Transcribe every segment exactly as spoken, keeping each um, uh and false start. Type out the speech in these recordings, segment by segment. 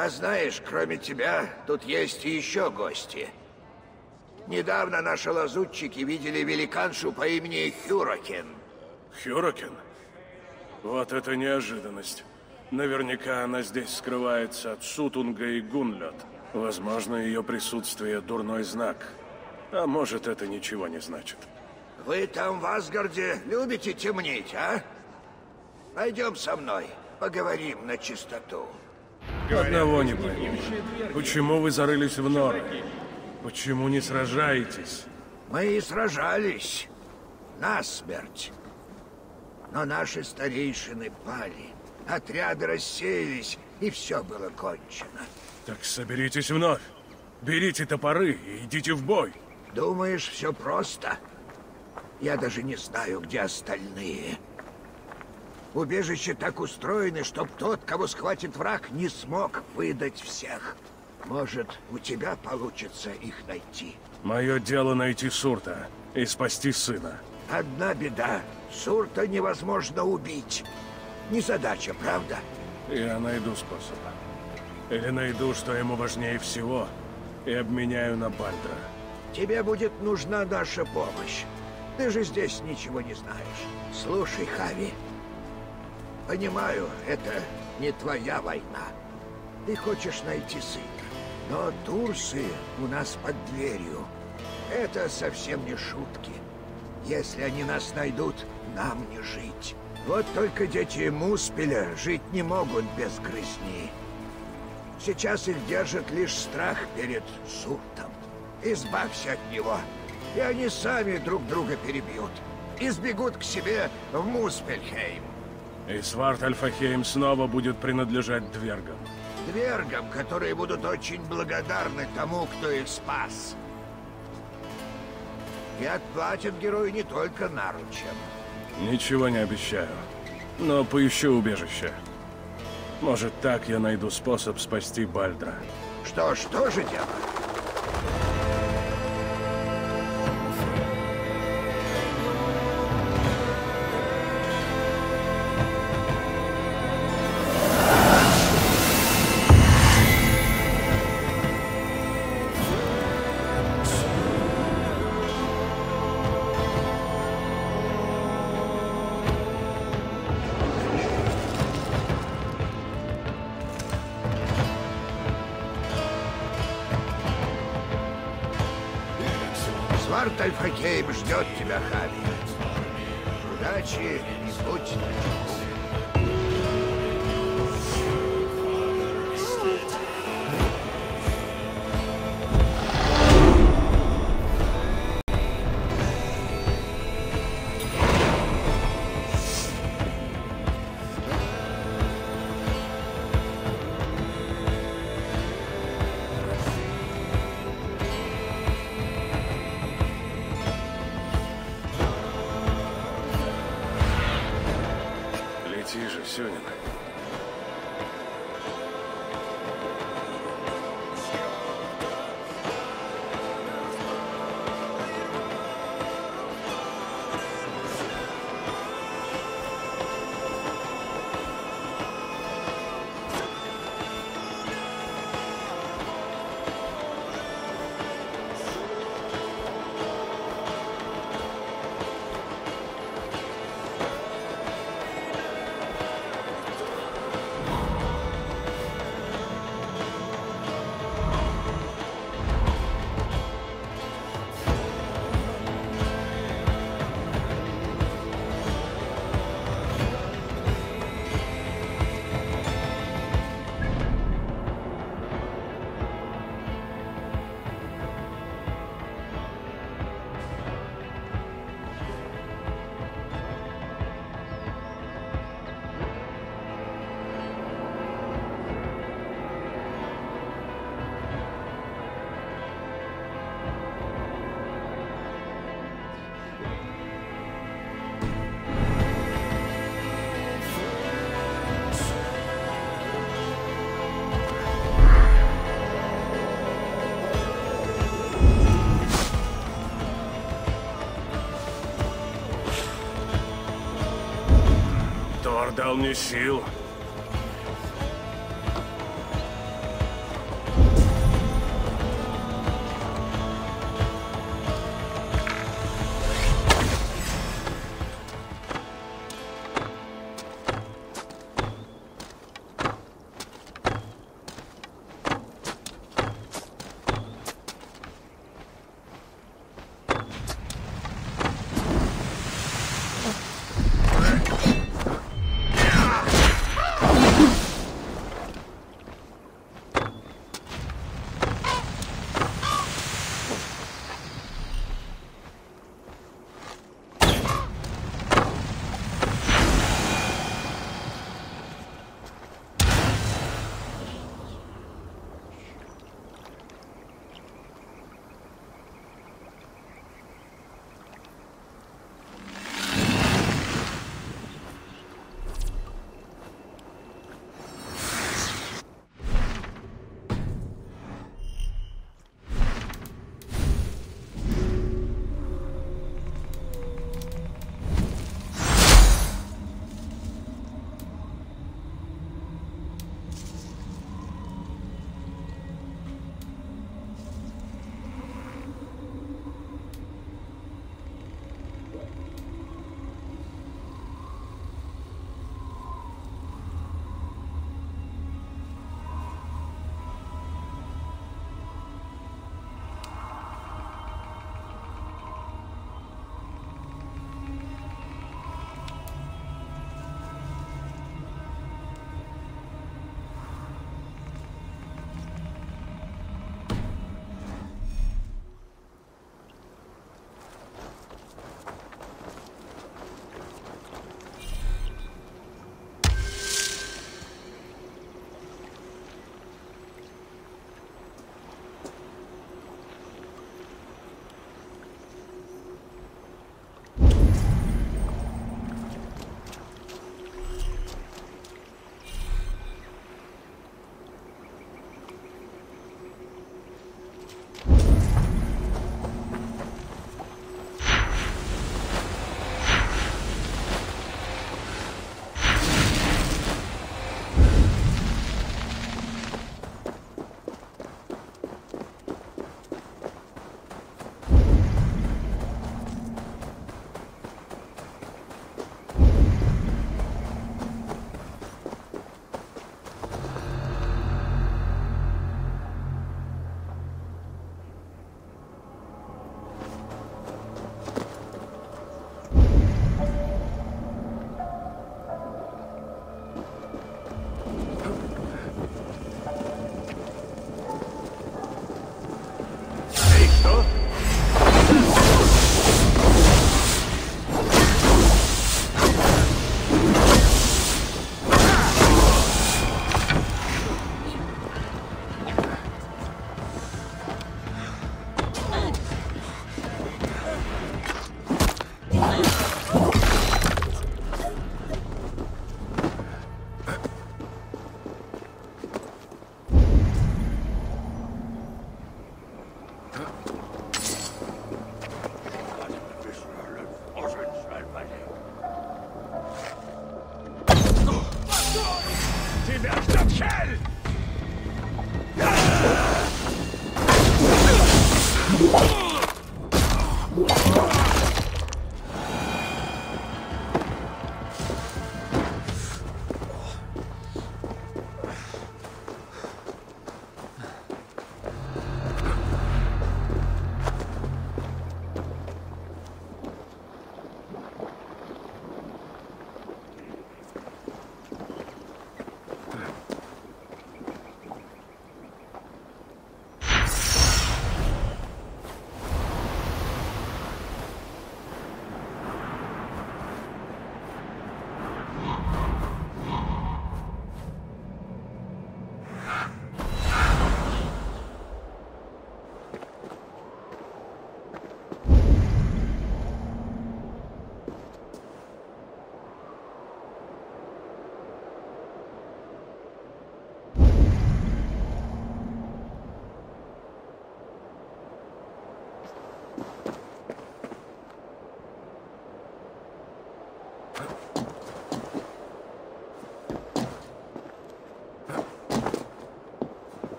А знаешь, кроме тебя, тут есть и еще гости. Недавно наши лазутчики видели великаншу по имени Хюрокен. Хюрокен? Вот это неожиданность. Наверняка она здесь скрывается от Сутунга и Гунлёд. Возможно, ее присутствие дурной знак. А может, это ничего не значит. Вы там в Асгарде любите темнить, а? Пойдем со мной, поговорим на чистоту. Одного не пойму. Почему вы зарылись в норы? Почему не сражаетесь? Мы и сражались. Насмерть. Но наши старейшины пали. Отряды рассеялись, и все было кончено. Так соберитесь вновь. Берите топоры и идите в бой. Думаешь, все просто? Я даже не знаю, где остальные. Убежища так устроены, чтоб тот, кого схватит враг, не смог выдать всех. Может, у тебя получится их найти. Мое дело найти Сурта и спасти сына. Одна беда. Сурта невозможно убить. Не задача, правда? Я найду способ. Или найду, что ему важнее всего, и обменяю на Бальдра. Тебе будет нужна наша помощь. Ты же здесь ничего не знаешь. Слушай, Хави, понимаю, это не твоя война. Ты хочешь найти сына. Но турсы у нас под дверью. Это совсем не шутки. Если они нас найдут, нам не жить. Вот только дети Муспеля жить не могут без грызни. Сейчас их держит лишь страх перед Суртом. Избавься от него, и они сами друг друга перебьют. И сбегут к себе в Муспельхейм. И Сварт-Альфахейм снова будет принадлежать двергам. Двергам, которые будут очень благодарны тому, кто их спас. И отплатят герою не только наручем. Ничего не обещаю, но поищу убежище. Может, так я найду способ спасти Бальдра. Что ж, тоже дело. Сварт-Альфахейм ждет тебя, Хави. Удачи и будь начеку. Лети же, Сюнин. Тор дал мне сил. Тебя ждет Хель!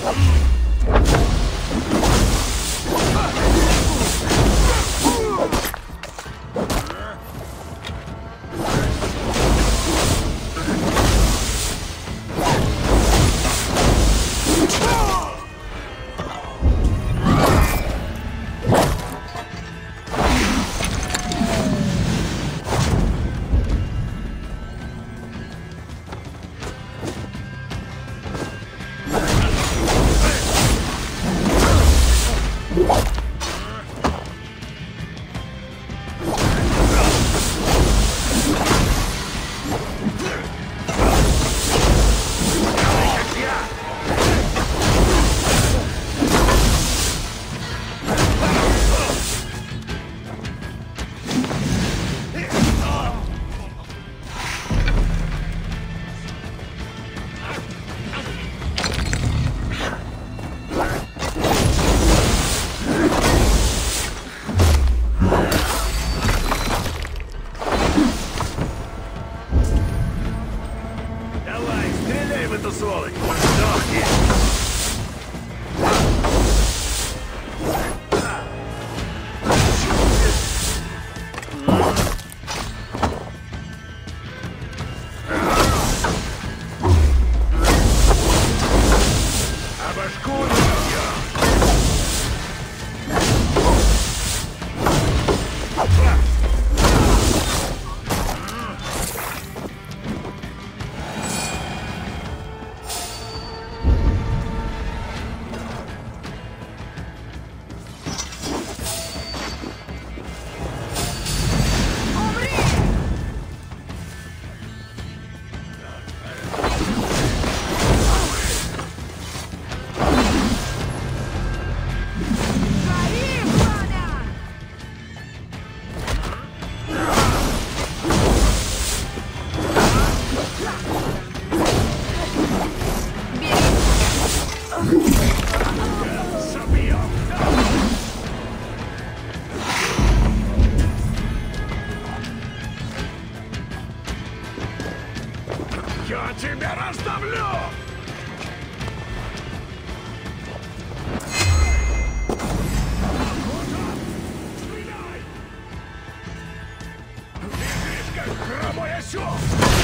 Я тебя раздавлю! Стреляй! Бежишь, как хромой осел!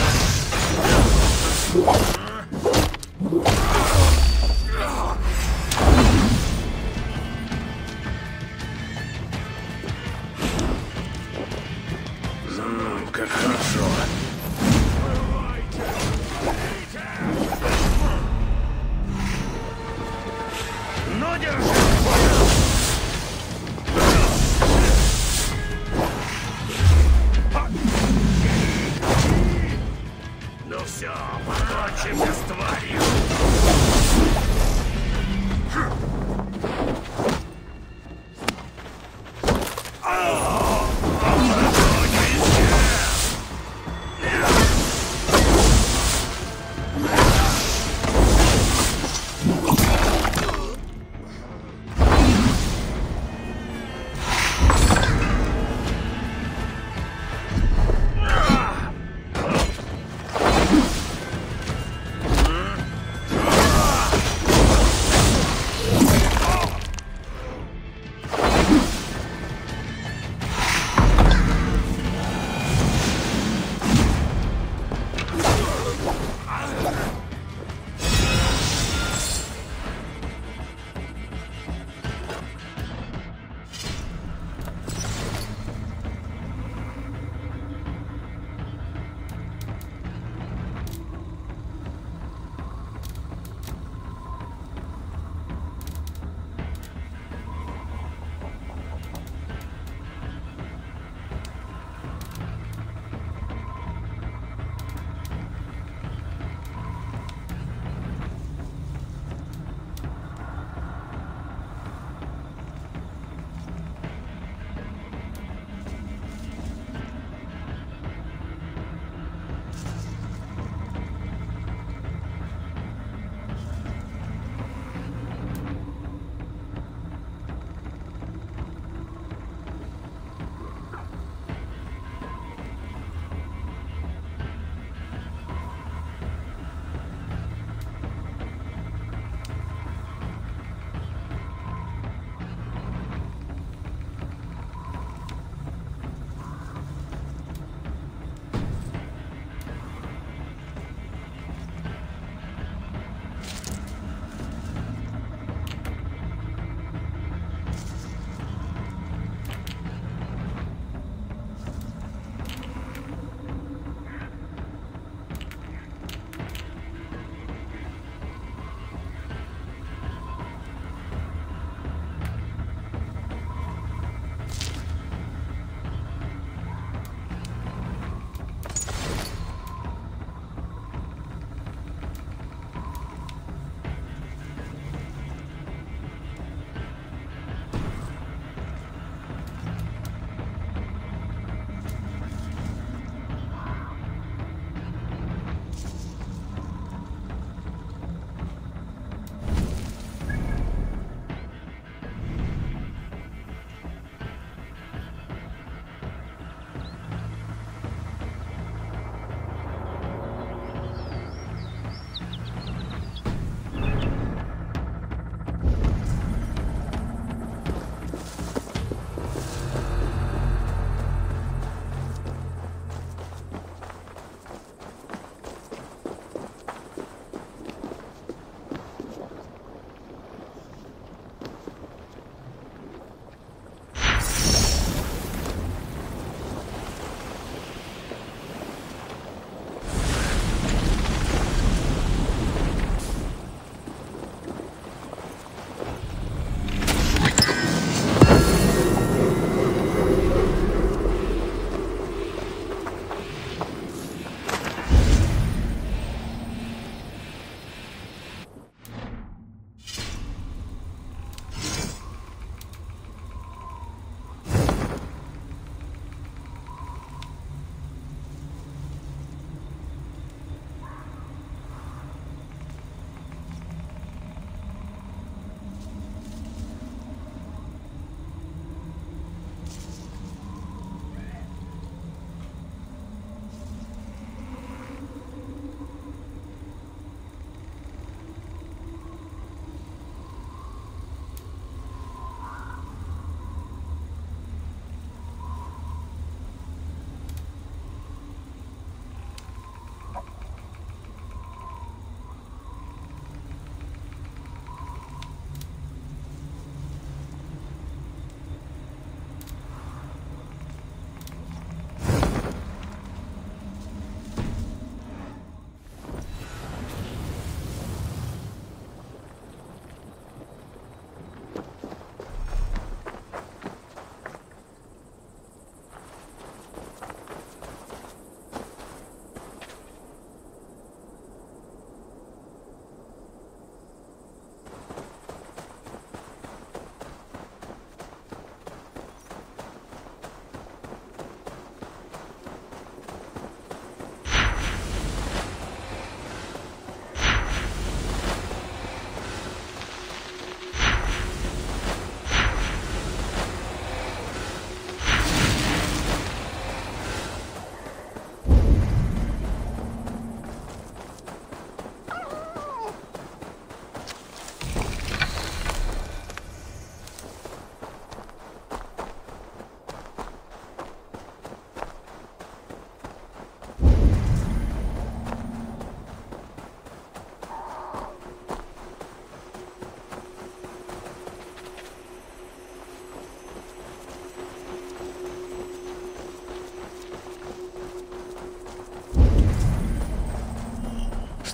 М, как хорошо! Ну, держи! Ну все, покончимся с тварью!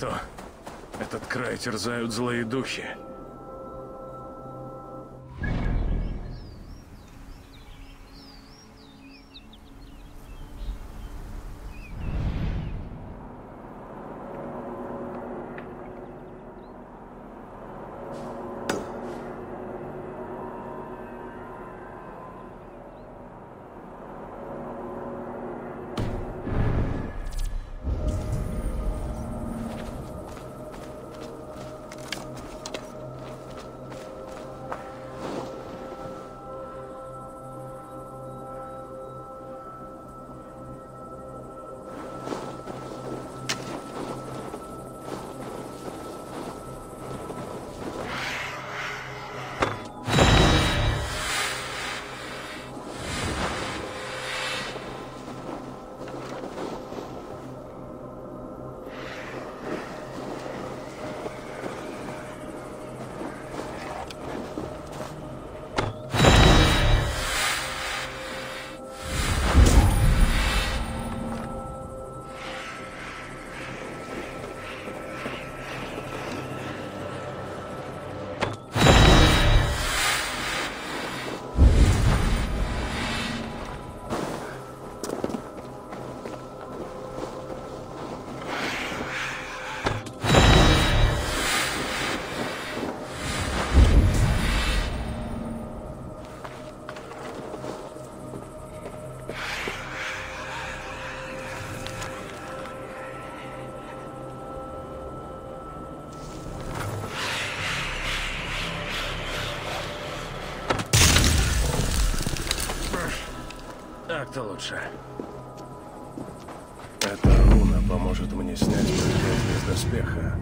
что, этот край терзают злые духи? Так-то лучше. Эта руна поможет мне снять проклятие с доспеха.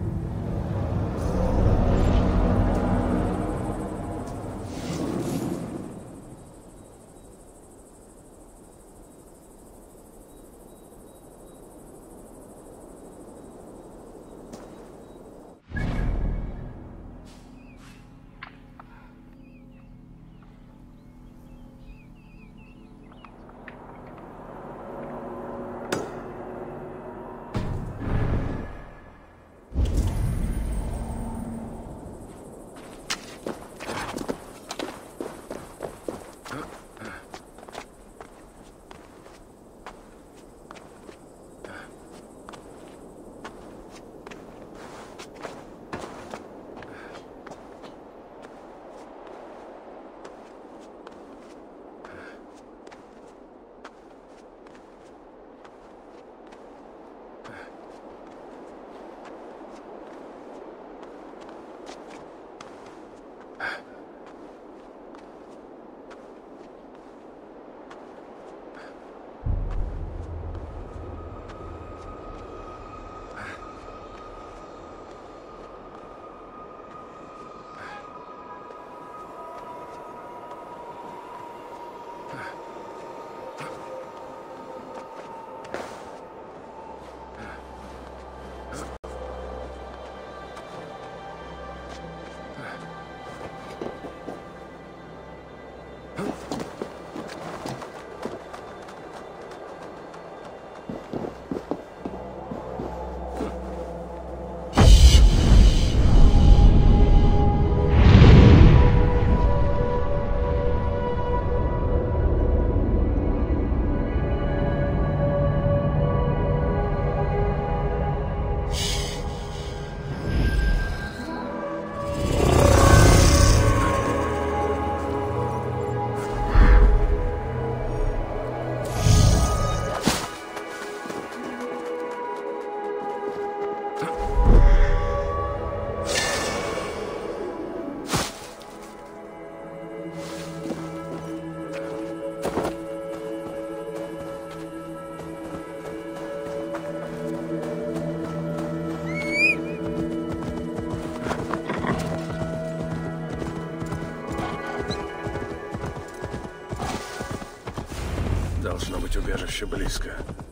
Должно быть убежище близко.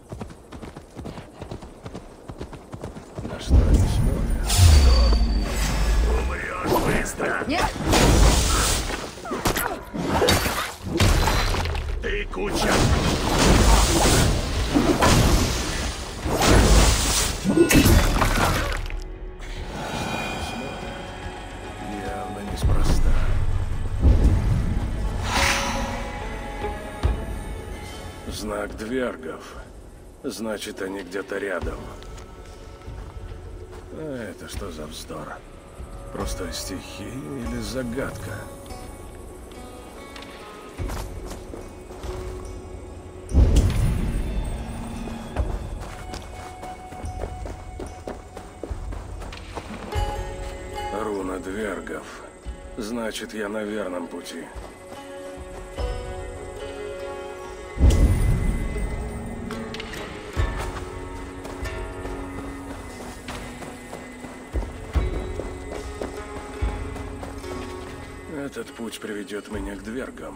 На что они смотрят? Умрешь быстро! Нет! Ты куча! неспроста. Знак двергов. Значит, они где-то рядом. А это что за вздор? Просто стихия или загадка? Руна двергов. Значит, я на верном пути. Этот путь приведет меня к двергам.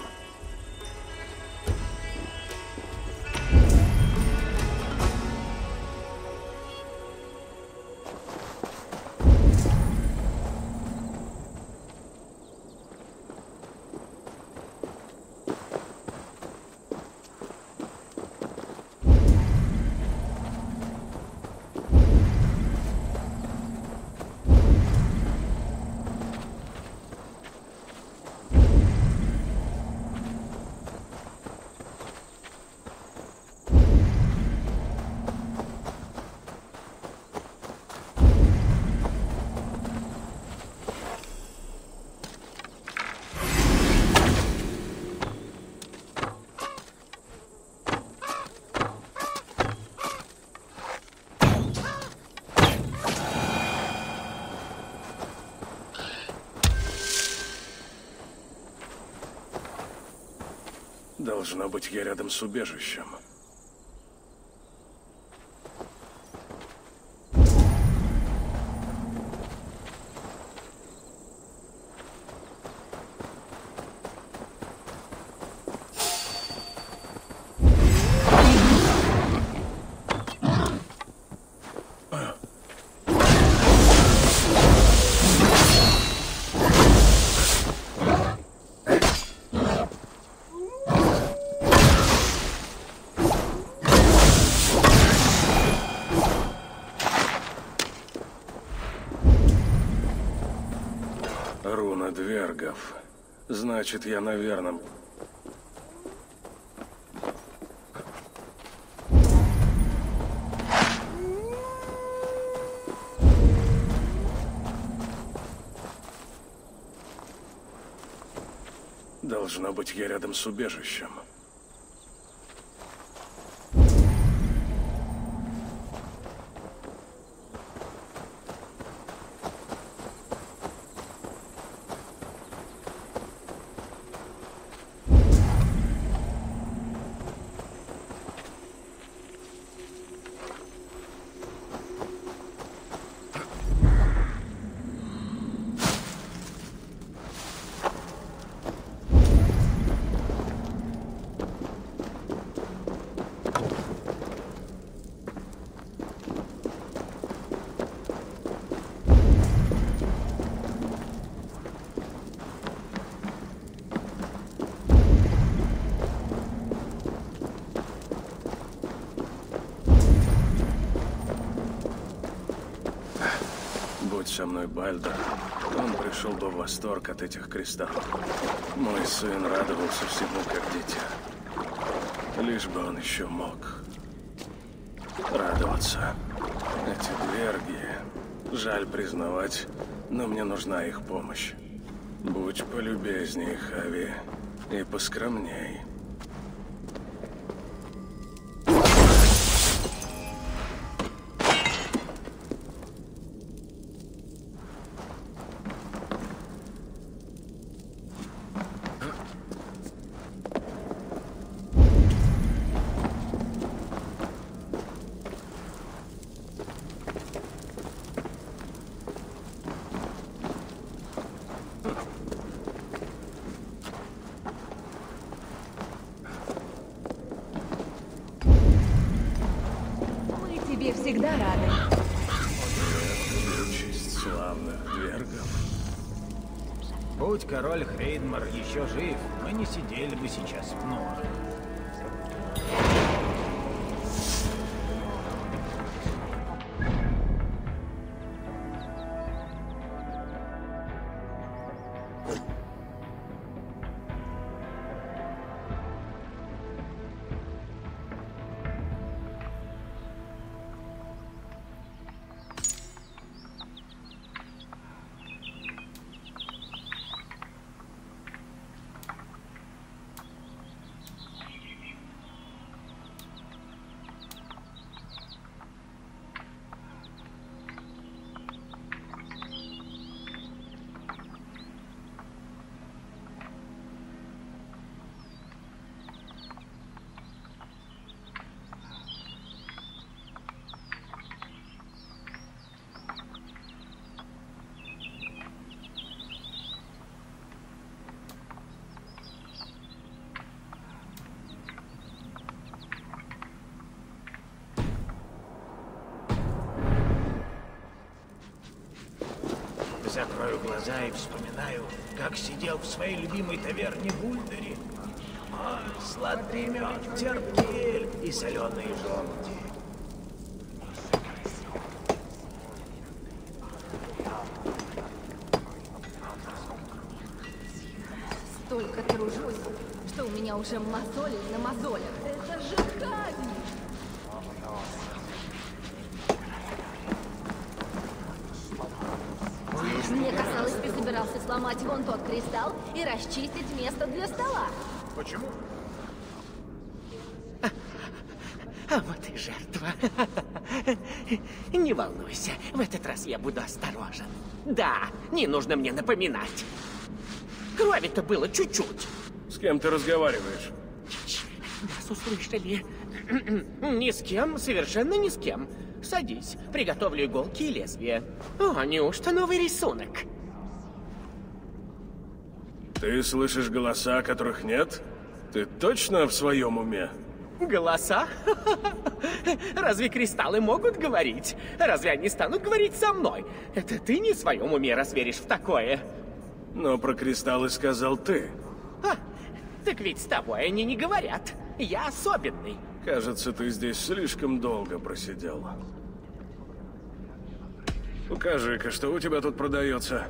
Должно быть, я рядом с убежищем. Руна двергов. Значит, я на верном. Должно быть, я рядом с убежищем. Будь со мной Бальдер, он пришел бы в восторг от этих кристаллов. Мой сын радовался всему, как дитя. Лишь бы он еще мог радоваться. Эти дверги, жаль признавать, но мне нужна их помощь. Будь полюбезней, Хави, и поскромней. Всегда рады. Честь славных двергов. Будь король Хрейдмар еще жив, мы не сидели бы сейчас в норах. Закрываю глаза и вспоминаю, как сидел в своей любимой таверне в Ульдере. Ой, сладкий мед, терпкий эль и соленые желуди. Столько тружусь, что у меня уже мозоли на мозолях. Это же казнь! Мне казалось, ты собирался сломать вон тот кристалл и расчистить место для стола. Почему? А вот и жертва. Не волнуйся, в этот раз я буду осторожен. Да, не нужно мне напоминать. Крови-то было чуть-чуть. С кем ты разговариваешь? Нас услышали. Ни с кем, совершенно ни с кем. Садись, приготовлю иголки и лезвие. О, неужто новый рисунок? Ты слышишь голоса, которых нет? Ты точно в своем уме? Голоса? Разве кристаллы могут говорить? Разве они станут говорить со мной? Это ты не в своем уме, раз веришь в такое. Но про кристаллы сказал ты. А, так ведь с тобой они не говорят. Я особенный. Кажется, ты здесь слишком долго просидел. Покажи-ка, что у тебя тут продается.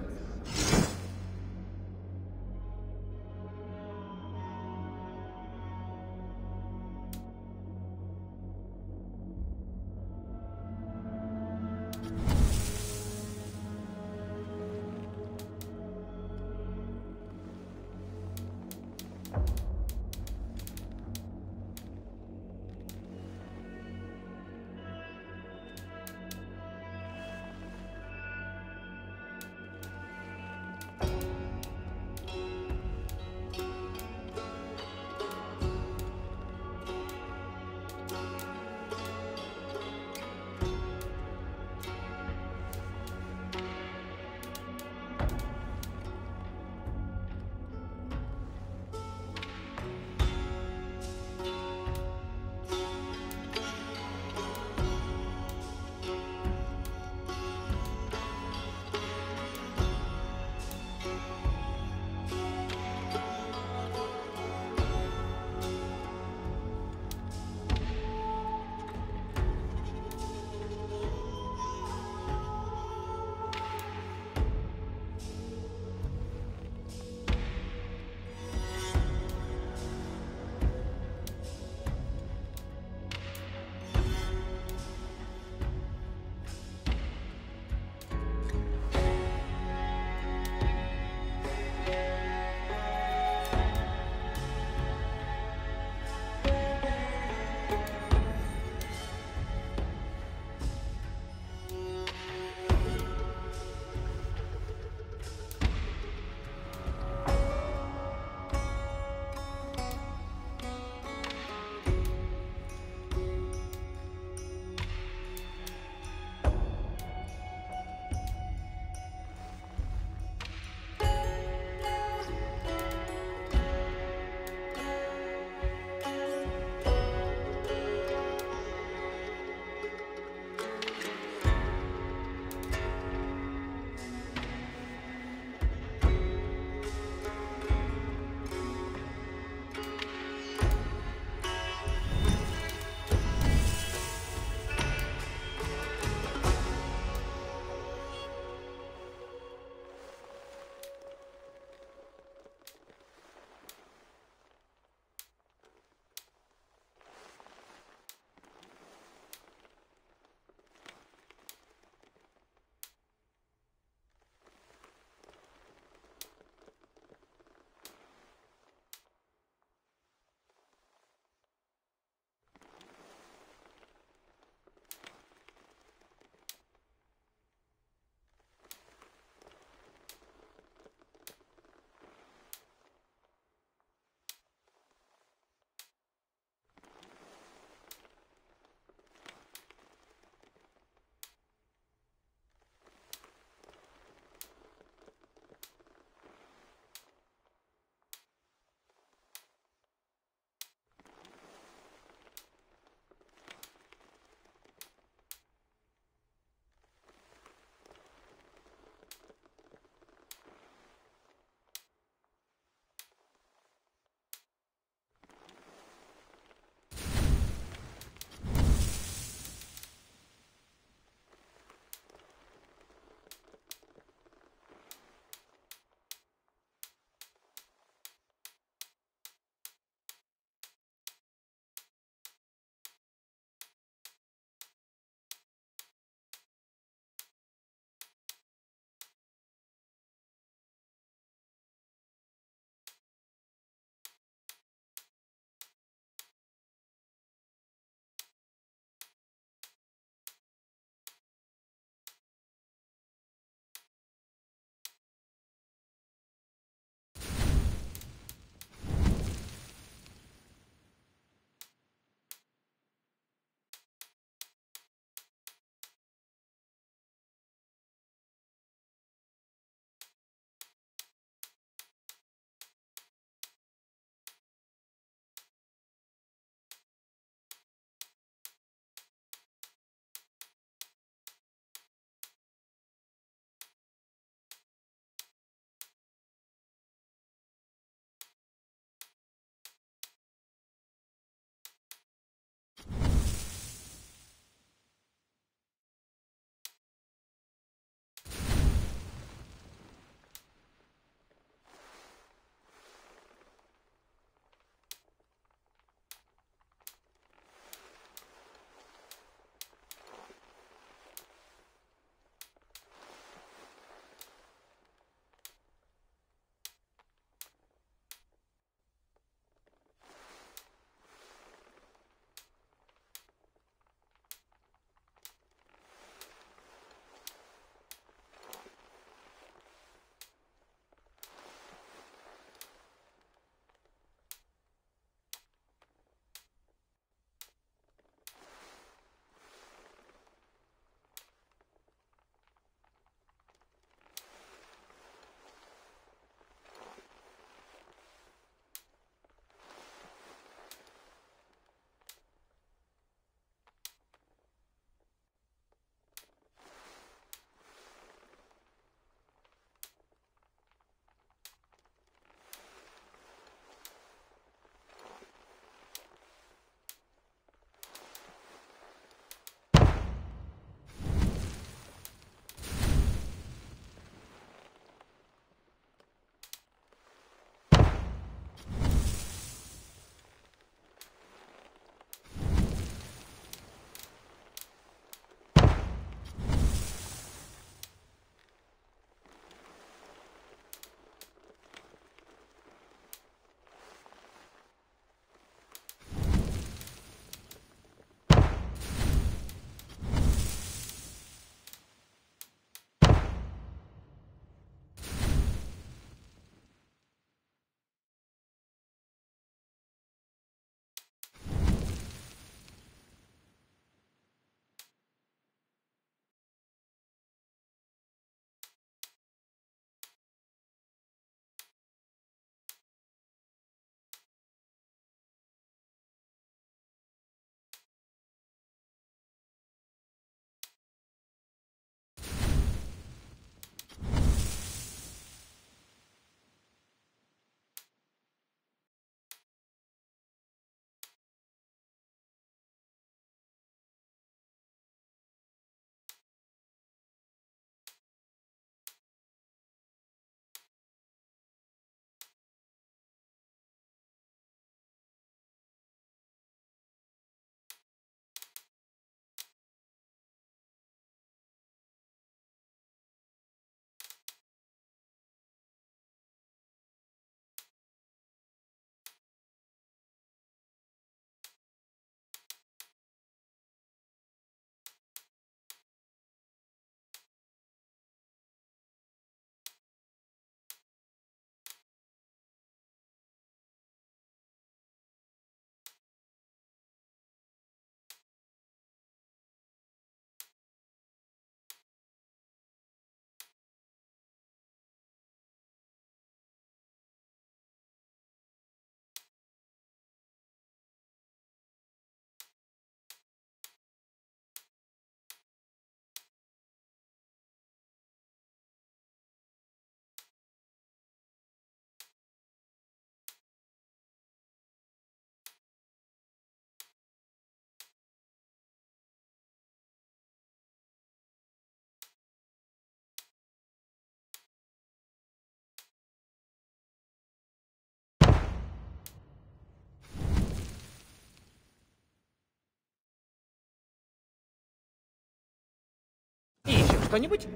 что-нибудь?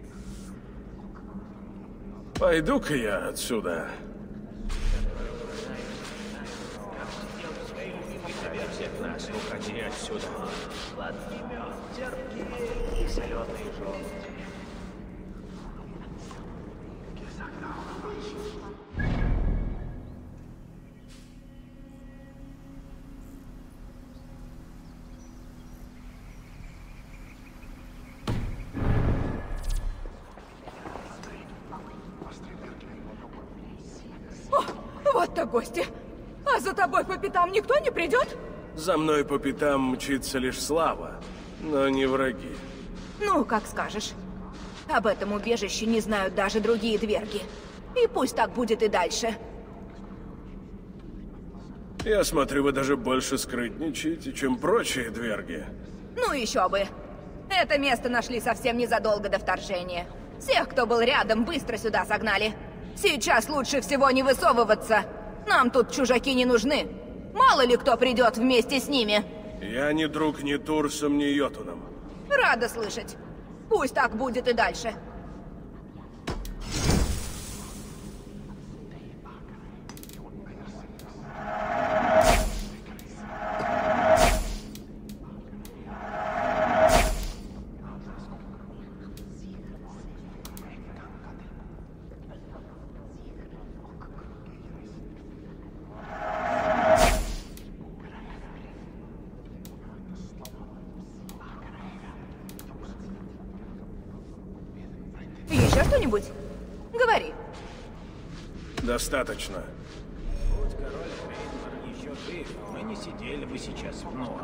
Пойду-ка я отсюда. Нас укати отсюда. Сладкий мед, терпкий и соленый желудь. Вот так гости. А за тобой по пятам никто не придет? За мной по пятам мчится лишь слава, но не враги. Ну, как скажешь. Об этом убежище не знают даже другие дверги. И пусть так будет и дальше. Я смотрю, вы даже больше скрытничаете, чем прочие дверги. Ну еще бы. Это место нашли совсем незадолго до вторжения. Всех, кто был рядом, быстро сюда согнали. Сейчас лучше всего не высовываться. Нам тут чужаки не нужны. Мало ли кто придет вместе с ними. Я не друг ни Турсом, ни Йотуном. Рада слышать. Пусть так будет и дальше. Еще что-нибудь? Говори. Достаточно. Будь король Рейнмар еще жив, мы не сидели бы сейчас в норах.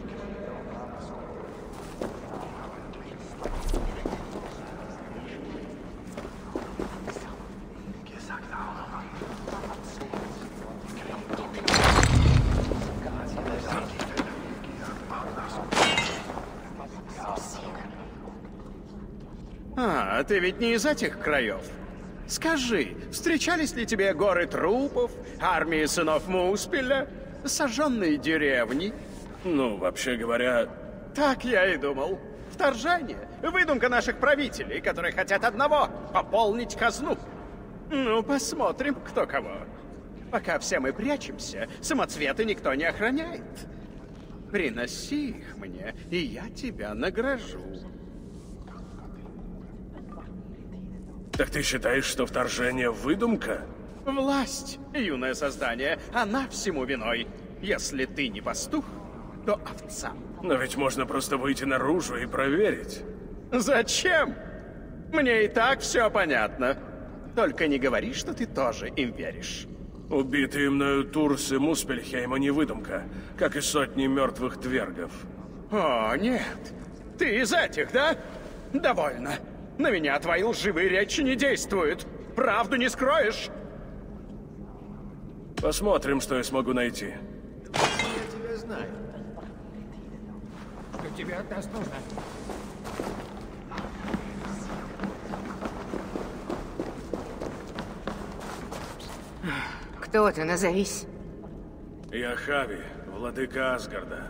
А, ты ведь не из этих краев. Скажи, встречались ли тебе горы трупов, армии сынов Муспеля, сожженные деревни? Ну, вообще говоря... Так я и думал. Вторжение — выдумка наших правителей, которые хотят одного — пополнить казну. Ну, посмотрим, кто кого. Пока все мы прячемся, самоцветы никто не охраняет. Приноси их мне, и я тебя награжу. Так ты считаешь, что вторжение — выдумка? Власть, юное создание, она всему виной. Если ты не пастух, то овца. Но ведь можно просто выйти наружу и проверить. Зачем? Мне и так все понятно. Только не говори, что ты тоже им веришь. Убитые мною Турс и Муспельхейма не выдумка, как и сотни мертвых двергов. О, нет. Ты из этих, да? Довольно. На меня твои лживые речи не действуют. Правду не скроешь. Посмотрим, что я смогу найти. Я тебя знаю. Что тебе от нас нужно? Кто ты? Назовись. Я Хави, владыка Асгарда.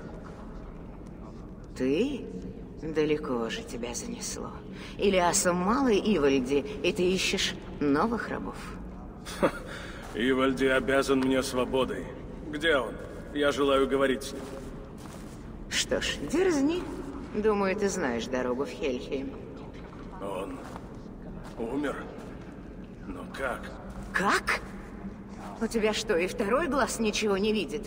Ты? Далеко же тебя занесло. Илиасом мало Ивальди, и ты ищешь новых рабов. Ивальди обязан мне свободой. Где он? Я желаю говорить с ним. Что ж, дерзни. Думаю, ты знаешь дорогу в Хельхейм. Он умер? Но как? Как? У тебя что, и второй глаз ничего не видит?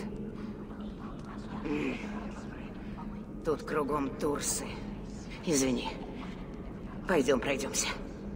Тут кругом Турсы. Извини. Пойдем пройдемся.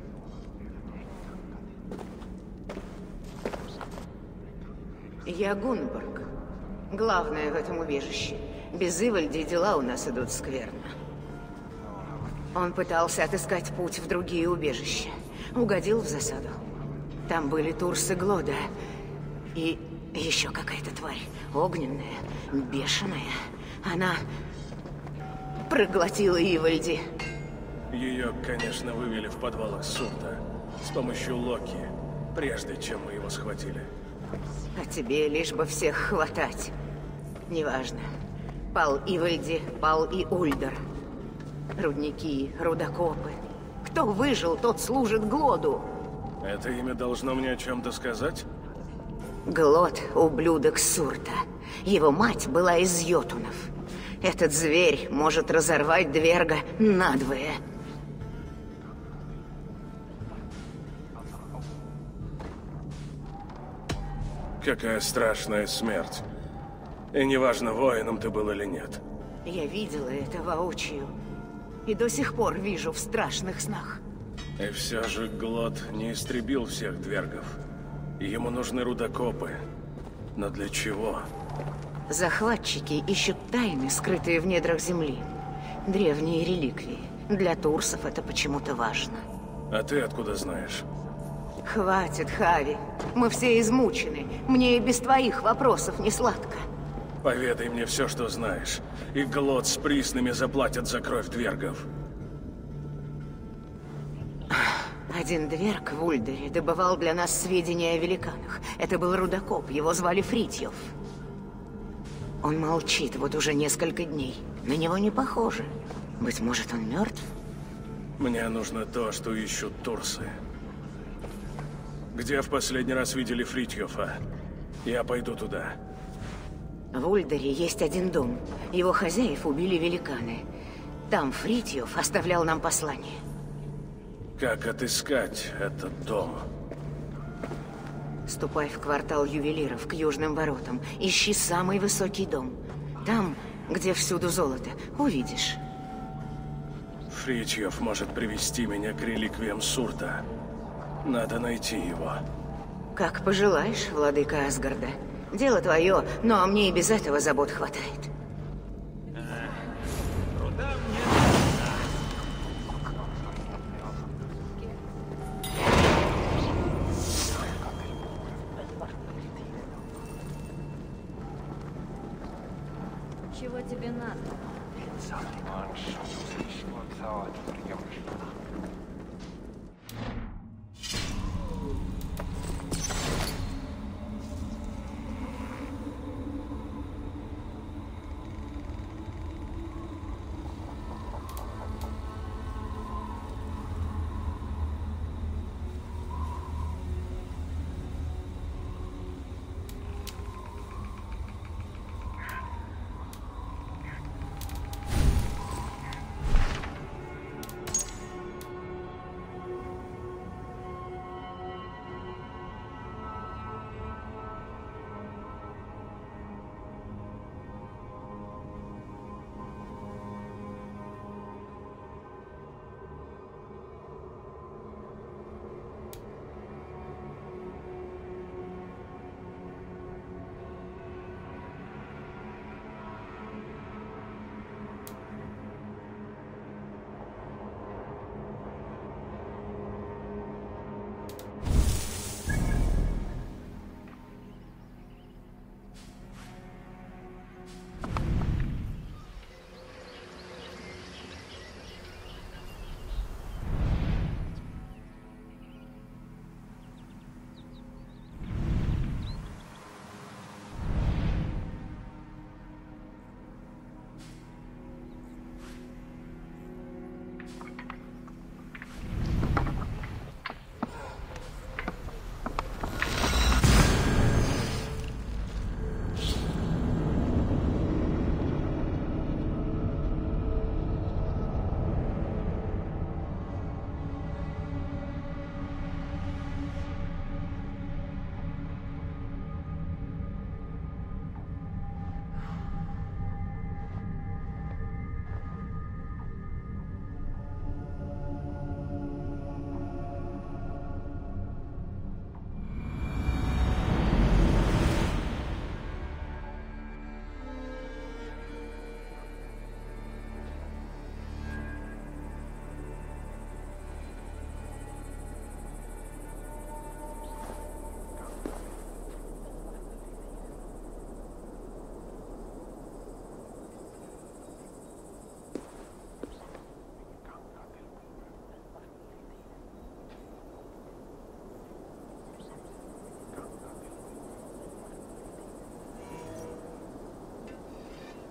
Я Гунбург. Главное в этом убежище. Без Ивальди дела у нас идут скверно. Он пытался отыскать путь в другие убежища. Угодил в засаду. Там были Турсы Глода. И еще какая-то тварь. Огненная, бешеная. Она проглотила Ивальди. Ее, конечно, вывели в подвалах Сурта с помощью Локи, прежде чем мы его схватили. А тебе лишь бы всех хватать. Неважно. Пал Ивальди, пал и Ульдер. Рудники, рудокопы. Кто выжил, тот служит Глоду. Это имя должно мне о чем-то сказать? Глод — ублюдок Сурта. Его мать была из йотунов. Этот зверь может разорвать Дверга надвое. Какая страшная смерть. И неважно, воином ты был или нет. Я видела это воочию. И до сих пор вижу в страшных снах. И все же Глод не истребил всех двергов. Ему нужны рудокопы. Но для чего? Захватчики ищут тайны, скрытые в недрах земли. Древние реликвии. Для турсов это почему-то важно. А ты откуда знаешь? Хватит, Хави. Мы все измучены. Мне и без твоих вопросов не сладко. Поведай мне все, что знаешь. И Глод с приснами заплатят за кровь двергов. Один дверг в Ульдере добывал для нас сведения о великанах. Это был рудокоп, его звали Фритьёв. Он молчит вот уже несколько дней. На него не похоже. Быть может, он мертв? Мне нужно то, что ищут турсы. Где в последний раз видели Фритьёфа? Я пойду туда. В Ульдере есть один дом. Его хозяев убили великаны. Там Фритьёв оставлял нам послание. Как отыскать этот дом? Ступай в квартал ювелиров, к южным воротам. Ищи самый высокий дом. Там, где всюду золото. Увидишь. Фритьёв может привести меня к реликвиям Сурта. Надо найти его. Как пожелаешь, владыка Асгарда. Дело твое, но мне и без этого забот хватает. Чего тебе надо?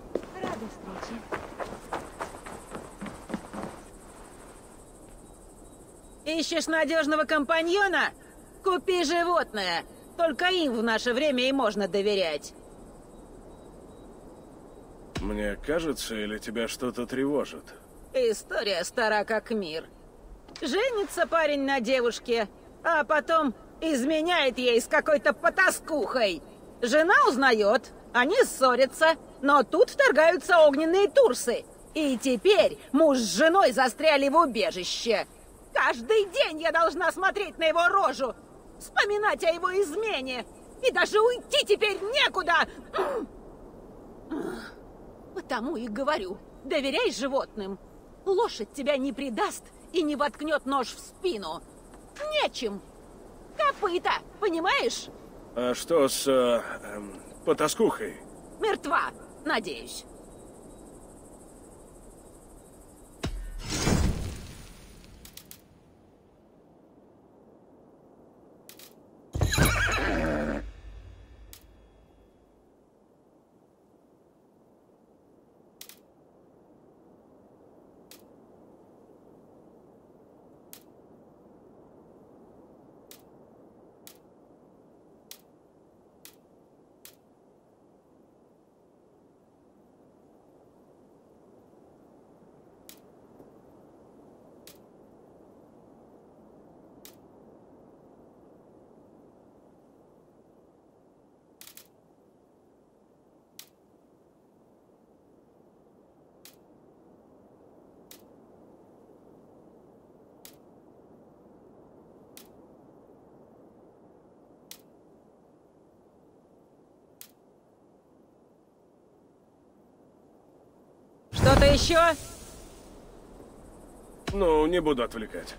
До встречи. Ищешь надежного компаньона? Купи животное. Только им в наше время и можно доверять. Мне кажется, или тебя что-то тревожит? История стара как мир. Женится парень на девушке, а потом изменяет ей с какой-то потаскухой. Жена узнает, они ссорятся, но тут вторгаются огненные турсы. И теперь муж с женой застряли в убежище. Каждый день я должна смотреть на его рожу, вспоминать о его измене. И даже уйти теперь некуда. Потому и говорю, доверяй животным. Лошадь тебя не предаст и не воткнет нож в спину. Нечем. Копыта, понимаешь? А что с э, э, потаскухой? Мертва, надеюсь. Что-то еще? Ну, не буду отвлекать.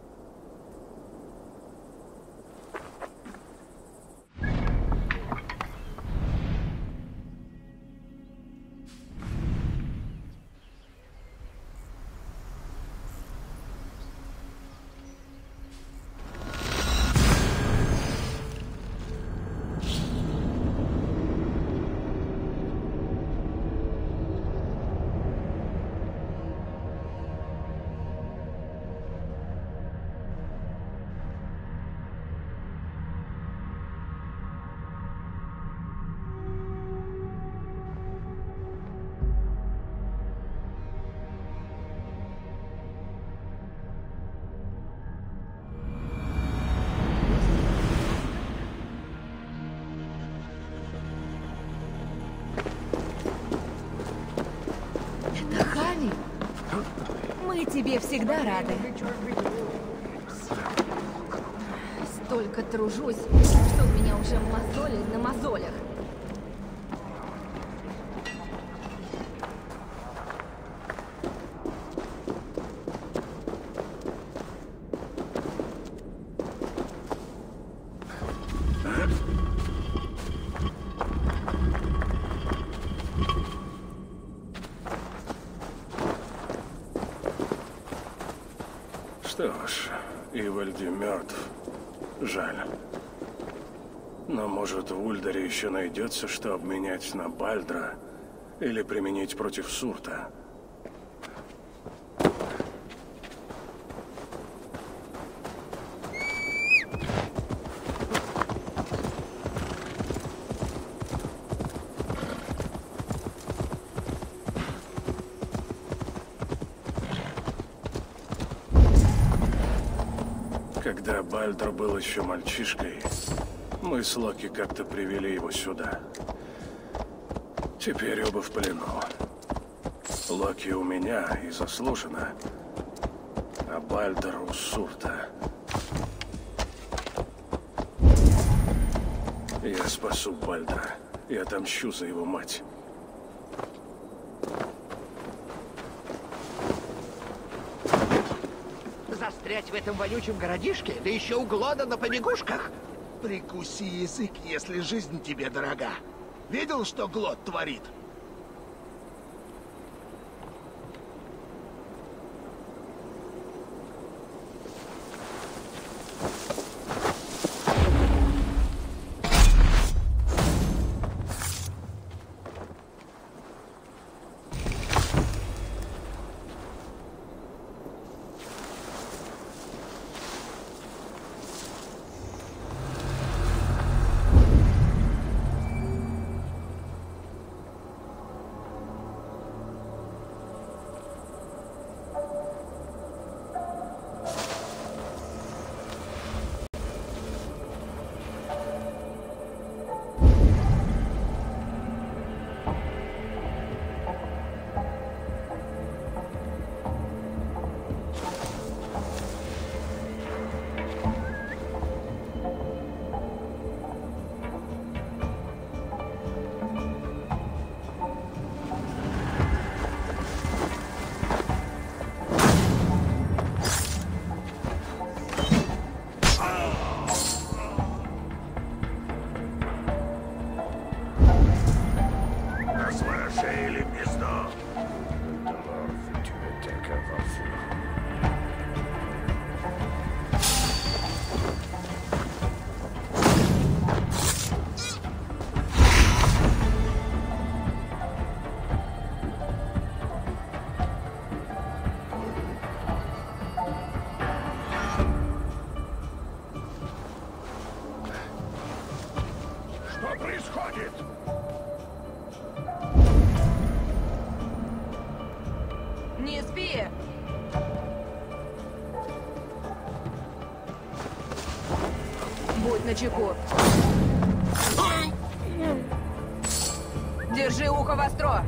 Мы тебе всегда рады. Столько тружусь, что у меня уже мозоли на мозолях. Что ж, Ивальди мертв. Жаль. Но может в Ульдаре еще найдется, что обменять на Бальдра или применить против Сурта. Когда Бальдр был еще мальчишкой, мы с Локи как-то привели его сюда. Теперь оба в плену. Локи у меня и заслуженно, а Бальдр у Сурта. Я спасу Бальдра и отомщу за его мать. Застрять в этом вонючем городишке, да еще у Глода на побегушках? Прикуси язык, если жизнь тебе дорога. Видел, что Глод творит? оружие или в гнездо. Что происходит? Не спи! Будь начеку. Держи ухо востро.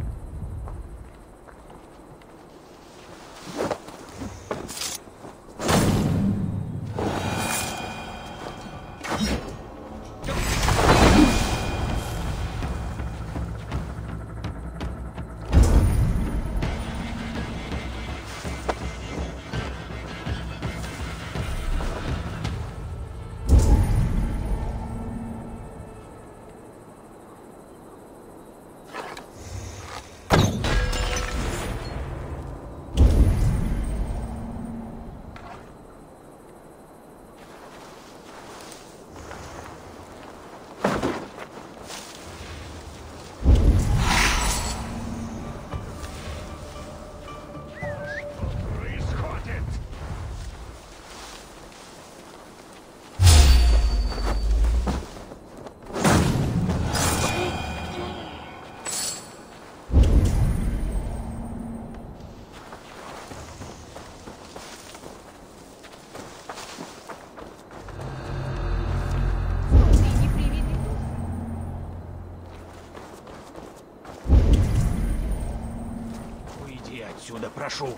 Уйди отсюда, прошу.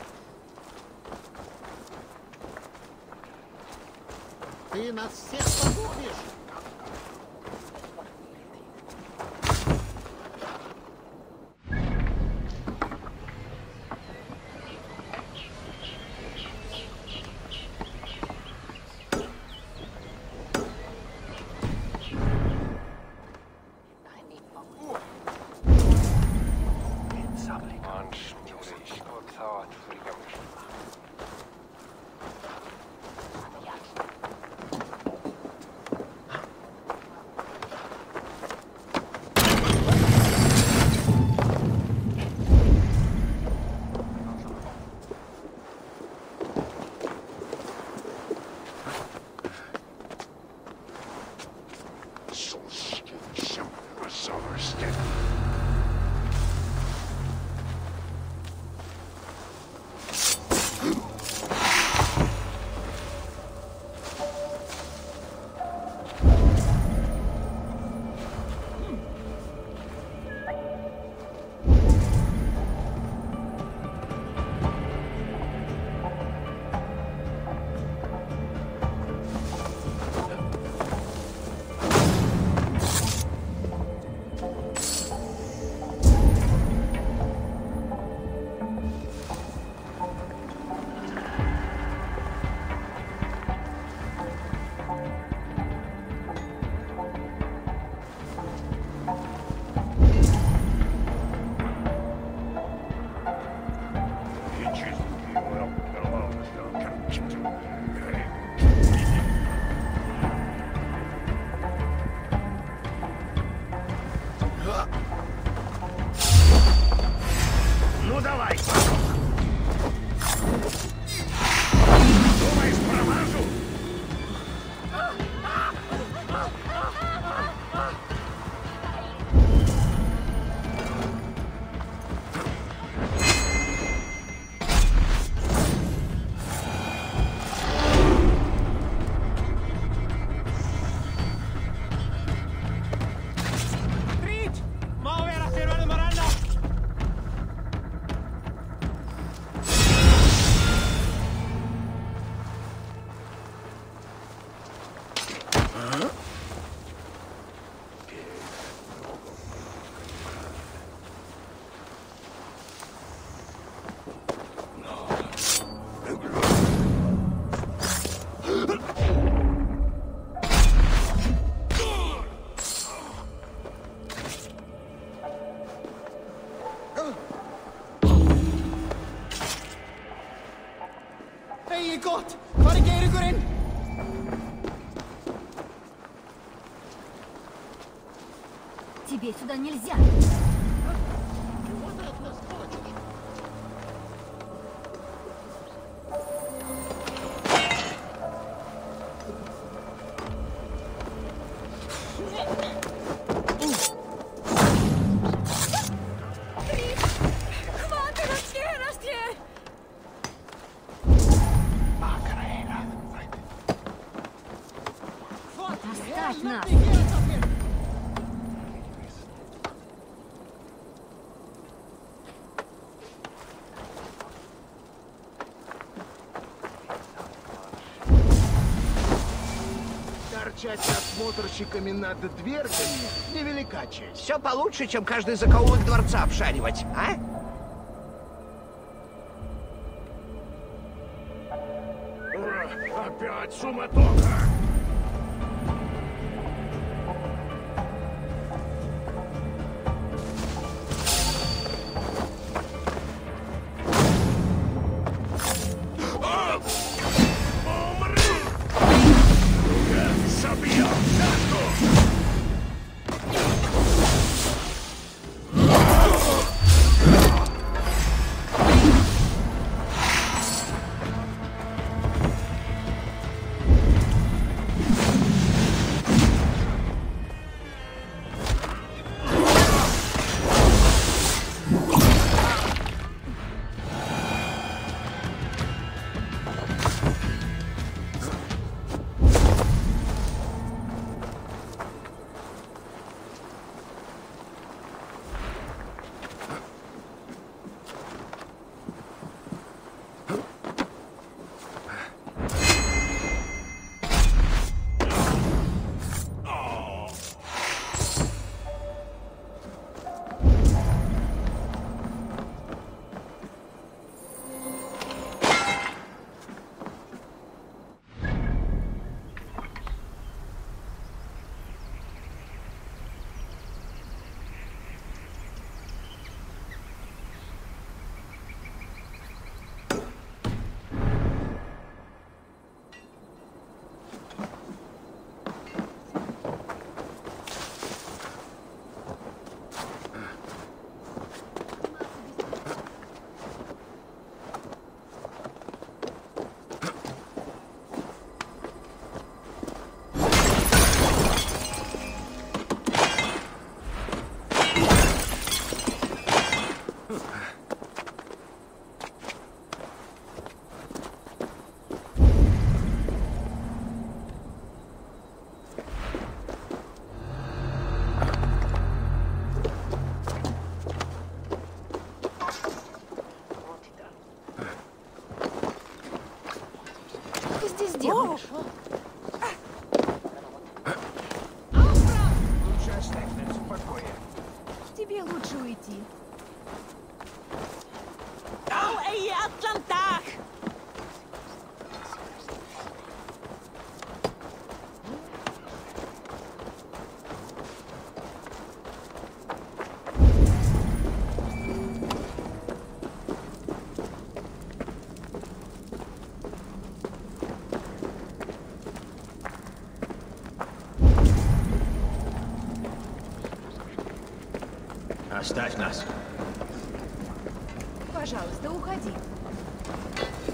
Ты нас всех погубишь! Тебе сюда нельзя. Оставь нас. Торчать надсмотрщиками над дверками — невелика честь. Все получше, чем каждый закоулок дворца обшаривать, а? Опять суматоха! Делаешь? Лучше оставь нас в покое. Тебе лучше уйти. Оставь нас. Пожалуйста, уходи.